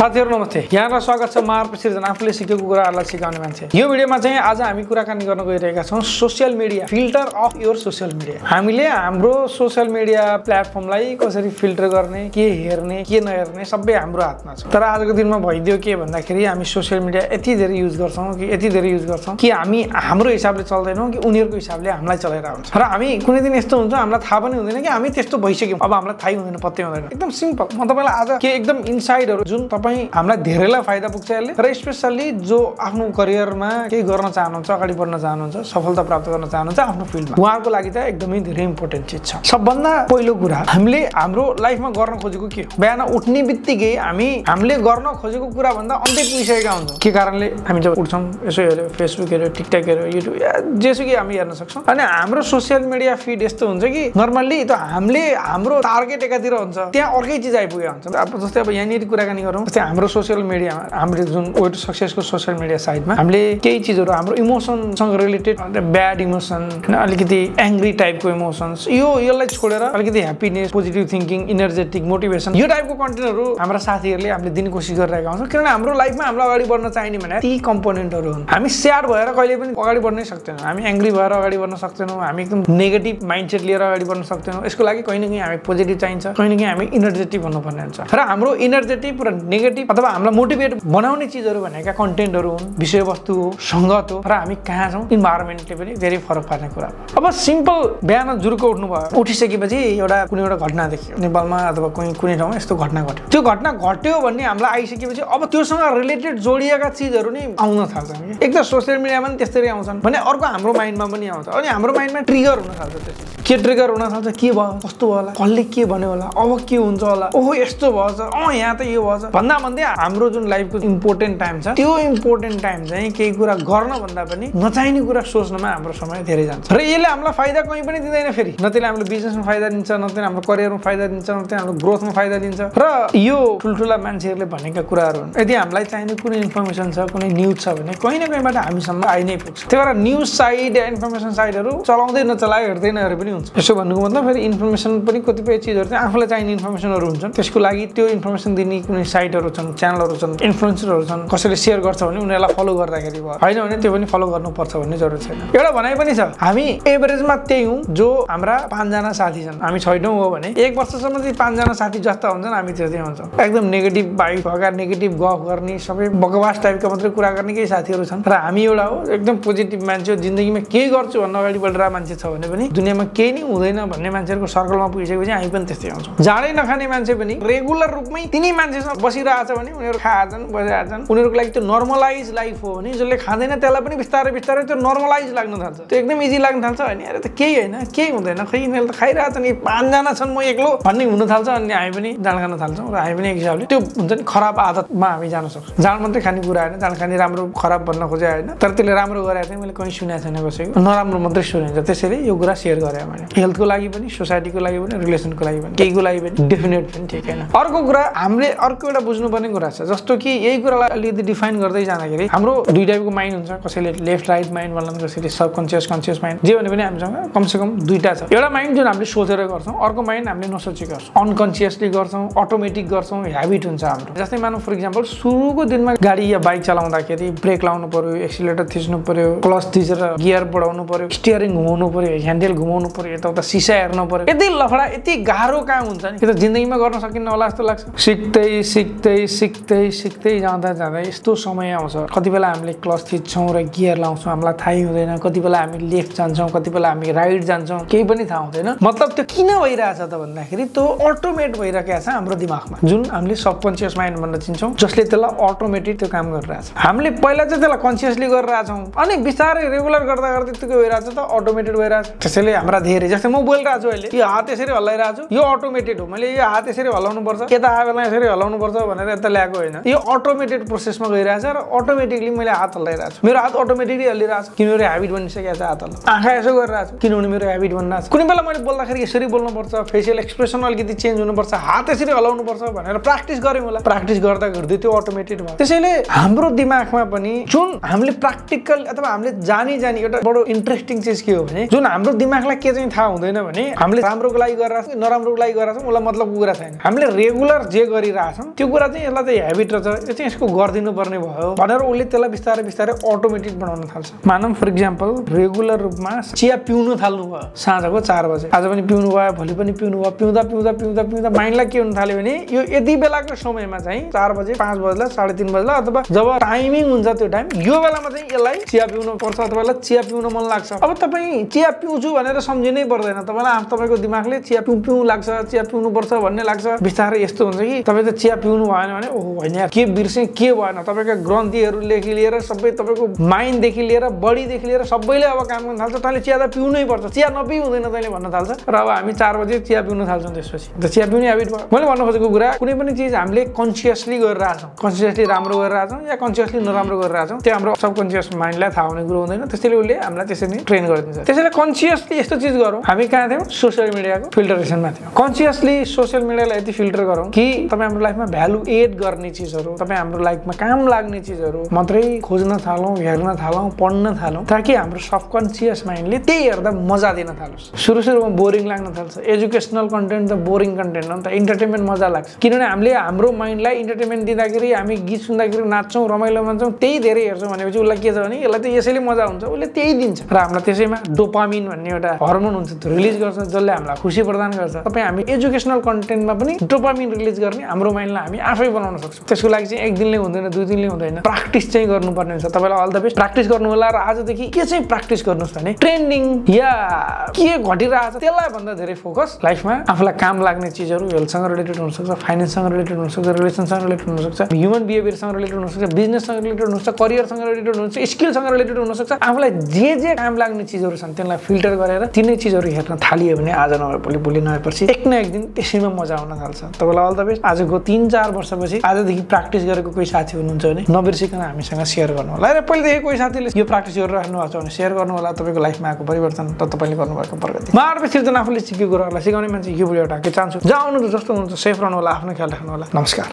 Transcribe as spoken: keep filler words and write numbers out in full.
साथीहरु नमस्ते। यहाँलाई स्वागत छ। म सृजन, आफूले सिकेको कुराहरुलाई सिकाउने मान्छे। यो भिडियोमा चाहिँ आज हामी कुराकानी गर्न गइरहेका छौं social media, filter of your social media. हामीले हाम्रो सोशल मिडिया प्लेटफर्मलाई कसरी फिल्टर गर्ने, के हेर्ने, के नहेर्ने सबै हाम्रो हातमा छ। तर आजको दिनमा भइदियो के भन्दाखेरि हामी सोशल मिडिया यति धेरै युज गर्छौं कि यति धेरै युज गर्छौं कि हामी हाम्रो हिसाबले चल्दैनौं कि उनीहरुको हिसाबले हामीलाई चलाइरा हुन्छ। र हामी कुनै दिन यस्तो हुन्छ हामीलाई थाहा पनि हुँदैन कि हामी त्यस्तो भइसक्यौं, अब हामीलाई थाहै हुँदैन, पत्तै हुँदैन। एकदम सिम्पल। म तपाईलाई आज के एकदम इन्साइडहरु जुन तपाई हामीलाई धेरैलाई फाइदा पुग्छ यसले, र स्पेशली जो आफ्नो करियरमा केही गर्न चाहनुहुन्छ, अगाडि बढ्न चाहनुहुन्छ, सफलता प्राप्त गर्न चाहनुहुन्छ आफ्नो फिल्डमा, उहाँहरुको लागि त एकदमै धेरै इम्पोर्टेन्ट चीज छ। सबभन्दा पहिलो कुरा हामीले हाम्रो लाइफमा गर्न खोजेको के हो? बिहान उठ्ने बित्तिकै हामी हामीले गर्न खोजेको कुरा भन्दा अन्त्य पुगिसकेका हुन्छौं। के कारणले हामी जब उठ्छौं यसो हेर्यो, फेसबुक हेर्यो, टिकटक हेर्यो, युट्युब जेसुकै हामी हेर्न सक्छौं। अनि हाम्रो सोशल मिडिया फिड यस्तो हुन्छ कि नर्मली त हामीले हाम्रो टार्गेट एकातिर हुन्छ, त्यहाँ अर्कै चीज आइपुगेको हुन्छ। अब जस्तै अब यहाँनिर कुराकानी गरौँ, जस्तै हाम्रो सोशल मिडियामा, हाम्रो जुन वे टु सक्सेसको सोशल मिडिया साइटमा हामीले केही चीजहरु हाम्रो इमोसनसँग रिलेटेड, ब्याड इमोसन, अलिकति एङ्ग्री टाइपको इमोसन्स, यो यसलाई छोडेर अलिकति happiness, positive thinking, energetic, motivation, यो टाइपको कन्टेन्टहरु हाम्रो साथीहरुले हामीले दिने कोसिस गरिरहेका हुन्छौं। किनभने हाम्रो लाइफमा हामीलाई अगाडि बढ्न चाहिने भने ती कम्पोनेन्टहरु हुन्। हामी स्याड भएर कहिले पनि अगाडि बढ्नै सक्दैनौं, हामी एङ्ग्री भएर अगाडि बढ्न सक्दैनौं, हामी एकदम नेगेटिभ माइन्डसेट लिएर अगाडि बढ्न सक्दैनौं। यसको लागि कहीं न कहीं हामी पोजिटिभ चाहिन्छ, कहीं न कहीं हामी एनर्जेटिक भन्नुपर्ने हुन्छ। र हाम्रो एनर्जेटिक र नेगेटिभ अथवा हामीलाई मोटिभेट बनाउने चीजहरु भनेका कन्टेन्टहरु हुन्, विषयवस्तु हो, संगत हो, र हामी कहाँ छौं, इन्भाइरोमेन्टले पनि धेरै फरक पार्ने कुरा हो। अब सिम्पल बिहान जुरुको उठ्नु भयो, उठिसकेपछि एउटा कुनै एउटा घटना देखियो नेपालमा अथवा कुनै कुनै ठाउँमा यस्तो घटना घट्यो, त्यो घटना घट्यो भन्ने हामीलाई आइसकेपछि अब त्योसँग रिलेटेड जोडिएका चीजहरु नि आउन थाल्छन्। एक त सोशल मिडियामा पनि त्यस्तै आउँछन् भने अर्को हाम्रो माइन्डमा पनि आउँछ, अनि हाम्रो माइन्डमा ट्रिगर हुन थाल्छ। त्यो के ट्रिगर हुन थाल्छ, के भयो, कस्तो भयो होला, कसले के भन्यो होला, अब के हुन्छ होला, ओहो यस्तो भएछ, अँ यहाँ त यो भएछ भन्दा भन्दै हाम्रो जुन लाइफको इम्पोर्टेन्ट टाइम छ, त्यो इम्पोर्टेन्ट टाइम चाहिँ केही कुरा गर्न भन्दा पनि नचाहिने कुरा सोच्नमा हाम्रो समय धेरै जान्छ। र यसले हामीलाई फाइदा कहीँ पनि दिँदैन। फेरि न त्यसले हाम्रो बिजनेसमा फाइदा दिन्छ, न त्यसले हाम्रो करियरमा फाइदा दिन्छ, न त्यसले हाम्रो ग्रोथमा फाइदा दिन्छ। र यो ठुल्ठुला मान्छेहरूले भनेका कुराहरू हुन्। यदि हामीलाई चाहिने कुनै इन्फर्मेसन छ, कुनै न्युज छ भने कहीँ न कहीँबाट हामीसम्म आइ नै पुग्छ। त्यही भएर न्युज साइट या इन्फर्मेसन साइटहरू चलाउँदै नचलाए हेर्दै नहेरे पनि हुन्छ। यसो भन्नुको मतलब फेरि इन्फर्मेसन पनि कतिपय चिजहरू चाहिँ आफूलाई चाहिने इन्फर्मेसनहरू हुन्छन्, त्यसको लागि त्यो इन्फर्मेसन दिने कुनै साइटहरू छन्, च्यानलहरू छन्, इन्फ्लुएन्सरहरू छन्, कसैले सेयर गर्छ भने उनीहरूलाई फलो गर्दाखेरि भयो, होइन भने त्यो पनि फलो गर्नुपर्छ भन्ने जरुरत छैन। एउटा भनाइ पनि छ, हामी एभरेजमा त्यही हौँ जो हाम्रा पाँचजना साथी छन्। हामी छैनौँ हो भने एक वर्षसम्म चाहिँ पाँचजना साथी जस्ता हुन्छन्, हामी त्यस्तै हुन्छौँ। एकदम नेगेटिभ भाइब भएका, नेगेटिभ गफ गर्ने, सबै बकवास टाइपका मात्रै कुरा गर्ने केही साथीहरू छन्। र हामी एउटा हो एकदम पोजिटिभ मान्छे हो, जिन्दगीमा केही गर्छु भन्न अगाडि बढेर मान्छे छ भने पनि दुनियाँमा केही नै हुँदैन भन्ने मान्छेहरूको सर्कलमा पुगिसकेपछि हामी पनि त्यस्तै हुन्छौँ। जाँडै नखाने मान्छे पनि रेगुलर रूपमै तिनी मान्छेसँग बसिरहेछ भने उनीहरू खान्छन्, बसिरहेछन्, उनीहरूको लागि त्यो नर्मलाइज लाइफ हो भने जसले खाँदैन त्यसलाई पनि बिस्तारै बिस्तारै त्यो नर्मलाइज लाग्न थाल्छ, त्यो एकदम इजी लाग्न थाल्छ। अनि अरे त केही होइन, केही हुँदैन, खै यिनीहरूले त खाइरहेछन्, यी पाँचजना छन्, म एक्लो भन्ने हुन थाल्छ। अनि हामी पनि जाँड खान थाल्छौँ। र हामी पनि एक हिसाबले त्यो हुन्छ नि खराब आदतमा हामी जान सक्छौँ। जाँड मात्रै खाने कुरा होइन, जाँड खाने राम्रो खराब भन्न खोजे होइन, तर त्यसले राम्रो गरेको चाहिँ मैले कहीँ सुनेको छैन कसैको, नराम्रो मात्रै सुनिन्छ। त्यसैले यो कुरा सेयर गरेँ मैले, हेल्थको लागि पनि, सोसाइटीको लागि पनि, रिलेसनको लागि पनि, केहीको लागि पनि डेफिनेट पनि ठिक होइन। अर्को कुरा हामीले अर्को एउटा बुझ्नुपर्ने कुरा छ, जस्तो कि यही कुरालाई अलिकति डिफाइन गर्दै जाँदाखेरि हाम्रो दुई टाइपको माइन्ड हुन्छ, कसैले लेफ्ट राइट माइन्ड भन्लान्, कसैले सबकन्सियस कन्सियस माइन्ड, जे भने पनि हामीसँग कमसेकम दुईटा छ। एउटा माइन्ड जुन हामीले सोचेर गर्छौँ, अर्को माइन्ड हामीले नसोचेर गर्छौँ, अनकन्सियसली गर्छौँ, अटोमेटिक गर्छौँ, ह्याबिट हुन्छ हाम्रो। जस्तै मानौ फर इक्जाम्पल सुरुको दिनमा गाडी या बाइक चलाउँदाखेरि ब्रेक लाउनु पर्यो, एक्सिलेटर थिच्नु पर्यो, क्लच थिचेर गियर बढाउनु पर्यो, स्टियरिङ घुमाउनु पर्यो, ह्यान्डल घुमाउनु पर्यो, यताउता सिसा हेर्नु पर्यो, यति लफडा यति गाह्रो काम हुन्छ नि, कि त जिन्दगीमा गर्न सकिन्न होला जस्तो लाग्छ। सिक्दै सिक्दै सिक्दै सिक्दै जाँदा जाँदा यस्तो समय आउँछ, कति बेला हामीले क्लच थिच्छौँ र गियर लाउँछौँ हामीलाई थाहै हुँदैन, कति बेला हामी लेफ्ट जान्छौँ, कति बेला हामी राइट जान्छौँ, केही पनि थाहा हुँदैन। मतलब त्यो किन भइरहेछ त भन्दाखेरि त्यो अटोमेट भइरहेको छ हाम्रो दिमागमा, जुन हामीले सबकन्सियस माइन्ड भनेर चिन्छौँ, जसले त्यसलाई अटोमेटिक त्यो काम गरिरहेछ। हामीले पहिला चाहिँ त्यसलाई कन्सियसली गरिरहेछौँ, अनि बिस्तारै रेगुलर गर्दा गर्दै त्यो के भइरहेछ त अटोमेटेड भइरहेछ। त्यसैले हाम्रा धेरै, जस्तै म बोलिरहेको छु अहिले, यो हात यसरी हल्लाइरहेको छु, यो अटोमेटेड हो, मैले यो हात यसरी हल्लाउनु पर्छ, यता आएला यसरी हल्लाउनु पर्छ भनेर यता ल्याएको होइन, यो अटोमेटेड प्रोसेसमा गइरहेछ र अटोमेटिकली मैले हात हल्लाइरहेको छु। मेरो हात अटोमेटिकली हल्लिरहेछ किनभने ह्याबिट बनिसकेको छ हात हल्ला। आँखा यसो गरिरहेको छु किनभने मेरो ह्याबिट बनिरहेछ। कुनै बेला मैले बोल्दाखेरि यसरी बोल्नुपर्छ, फेसियल एक्सप्रेसन अलिकति चेन्ज हुनुपर्छ, हात यसरी हल्लाउनु पर्छ भनेर प्र्याक्टिस गरेँ होला। प्र्याक्टिस गर्दा गर्दै त्यो अटोमेटेड भयो। त्यसैले हाम्रो दिमागमा पनि जुन हामीले प्र्याक्टिकल अथवा हामीले जानी जानी एउटा बडो इन्ट्रेस्टिङ चिज के हो भने जुन हाम्रो दिमागलाई के चाहिँ चाहिँ थाहा हुँदैन भने हामीले राम्रोको लागि गरिरहेको छौँ नराम्रोको लागि गरिरहेको छौँ मलाई मतलबको कुरा छैन हामीले रेगुलर जे गरिरहेछौँ त्यो कुरा चाहिँ यसलाई चाहिँ हेबिट रहेछ यो चाहिँ यसको गरिदिनु पर्ने भयो भनेर उसले त्यसलाई बिस्तारै बिस्तारै अटोमेटिक बनाउन थाल्छ मानौँ फर इक्जाम्पल रेगुलर रूपमा चिया पिउनु थाल्नु भयो साँझको चार बजे आज पनि पिउनु भयो भोलि पनि पिउनु भयो पिउँदा पिउँदा पिउँदा पिउँदा माइन्डलाई के हुन थाल्यो भने यो यति बेलाको समयमा चाहिँ चार बजे पाँच बजेला साढे तिन बजेला अथवा जब टाइमिङ हुन्छ त्यो टाइम यो बेलामा चाहिँ यसलाई चिया पिउनु पर्छ अथवा चिया पिउन मन लाग्छ अब तपाईँ चिया पिउँछु भनेर सम्झिनै पर्दैन तपाईँलाई तपाईँको दिमागले चिया पिउ पिउँ लाग्छ चिया पिउनु पर्छ भन्ने लाग्छ बिस्तारै यस्तो हुन्छ कि तपाईँ त चिया पिउनु भएन भने ओहो होइन के बिर्सेँ के भएन तपाईँका ग्रन्थीहरूदेखि लिएर सबै तपाईँको माइन्डदेखि लिएर बडीदेखि लिएर सबैले अब काम गर्न थाल्छ तैँले चिया त पिउनै पर्छ चिया नपिउ हुँदैन तैँले भन्न थाल्छ र अब हामी चार बजे चिया पिउन थाल्छौँ त्यसपछि त चिया पिउने हेबिट भयो मैले भन्नु खोजेको कुरा कुनै पनि चिज हामीले कन्सियसली गरिरहेछौँ कन्सियसली राम्रो गरिरहेछौँ या कन्सियसली नराम्रो गरिरहेछौँ त्यो हाम्रो सबकन्सियस माइन्डलाई थाहा हुने कुरो हुँदैन त्यसैले उसले हामीलाई त्यसरी ट्रेन गरिदिन्छ त्यसैले कन्सियसली यस्तो चिज गरौँ हामी कहाँ थियौँ सोसियल मिडियाको फिल्टरेसनमा थियौँ कन्सियसली सोसियल मिडियालाई यति फिल्टर गरौँ कि तपाईँ हाम्रो लाइफमा भ्यालु एड गर्ने चिजहरू तपाईँ हाम्रो लाइफमा काम लाग्ने चिजहरू मात्रै खोज्न थालौँ हेर्न थालौँ पढ्न थालौँ ताकि हाम्रो सबकन्सियस माइन्डले त्यही हेर्दा मजा दिन थालोस् सुरु सुरुमा बोरिङ लाग्न थाल्छ एजुकेसनल कन्टेन्ट त बोरिङ कन्टेन्ट हो नि त इन्टरटेनमेन्ट मजा लाग्छ किनभने हामीले हाम्रो माइन्डलाई इन्टरटेनमेन्ट दिँदाखेरि हामी गीत सुन्दाखेरि नाच्छौँ रमाइलो मान्छौँ त्यही धेरै हेर्छौँ भनेपछि उसलाई के छ भने यसलाई त यसैले मजा हुन्छ उसले त्यही दिन्छ र हामीलाई त्यसैमा डोपामिन भन्ने एउटा हर्मोन हुन्छ त्यो रिलिज गर्छ जसले हामीलाई खुसी प्रदान गर्छ तपाईँ हामी एजुकेसनल कन्टेन्टमा पनि डोपामिन रिलिज गर्ने हाम्रो माइन्डलाई हामी आफै बनाउन सक्छौँ त्यसको लागि चाहिँ एक दिनले हुँदैन दुई दिनले हुँदैन प्र्याक्टिस चाहिँ गर्नुपर्ने हुन्छ तपाईँलाई अल द बेस्ट प्र्याक्टिस गर्नु होला र आजदेखि के चाहिँ प्र्याक्टिस गर्नुहोस् भने ट्रेन्डिङ या के घटिरहेछ त्यसलाई भन्दा धेरै फोकस लाइफमा आफूलाई काम लाग्ने चिजहरू हेल्थसँग रिलेटेड हुनसक्छ फाइनेन्ससँग रिलेटेड हुनसक्छ रिलेसनसँग रिलेटेड हुनसक्छ ह्युमन बिहेभियरसँग रिलेटेड हुनसक्छ बिजनेससँग रिलेटेड हुनसक्छ करियरसँग रिलेटेड हुनसक्छ स्किलसँग रिलेटेड हुनसक्छ आफूलाई जे जे काम लाग्ने चिजहरू छन् त्यसलाई फिल्टर गरेर तिनै चिजहरू हेर्न थालियो भने आज नभए भोलि भोलि नभएपछि एक न एक दिन त्यसैमा मजा आउन थाल्छ तपाईँलाई अल द बेस्ट आजको तिन चार वर्षपछि आजदेखि प्र्याक्टिस गरेको कोही साथी हुनुहुन्छ भने नबिर्सिकन हामीसँग सेयर गर्नु होला र पहिलेदेखि कोही साथीले यो प्र्याक्टिस गरिराख्नु भएको छ भने सेयर गर्नु होला तपाईँको लाइफमा आएको परिवर्तन र तपाईँले गर्नुभएको प्रगति म आरपी सृजन आफूले सिकेको कुराहरूलाई सिकाउने मान्छे यो भिडियोबाट के चाहन्छु जहाँ आउनुहुन्छ जस्तो हुनुहुन्छ सेफ रहनु होला आफ्नो ख्याल राख्नु होला नमस्कार